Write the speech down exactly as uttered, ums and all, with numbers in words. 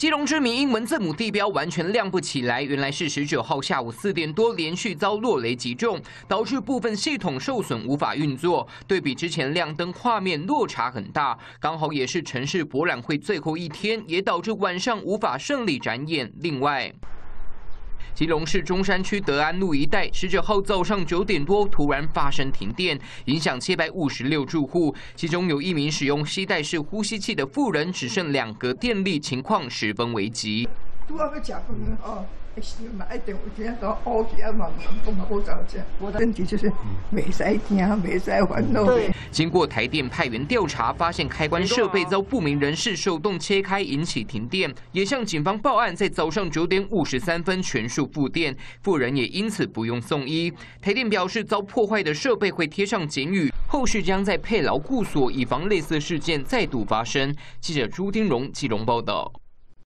基隆知名英文字母地标完全亮不起来，原来是十九号下午四点多连续遭落雷击中，导致部分系统受损无法运作。对比之前亮灯画面落差很大，刚好也是城市博览会最后一天，也导致晚上无法顺利展演。另外，基隆市中山区德安路一带，十九号早上九点多突然发生停电，影响七百五十六住户，其中有一名使用携带式呼吸器的妇人，只剩两格电力，情况十分危急。 拄啊要食饭哦，是嘛一定有点都乌起啊嘛，讲好早食。问题就是袂使惊，袂使烦恼。 经过台电派员调查，发现开关设备遭不明人士手动切开，引起停电，也向警方报案，在早上九点五十三分全数复电，妇人也因此不用送医。台电表示，遭破坏的设备会贴上警语，后续将再配牢固锁，以防类似事件再度发生。记者朱丁荣基隆报道。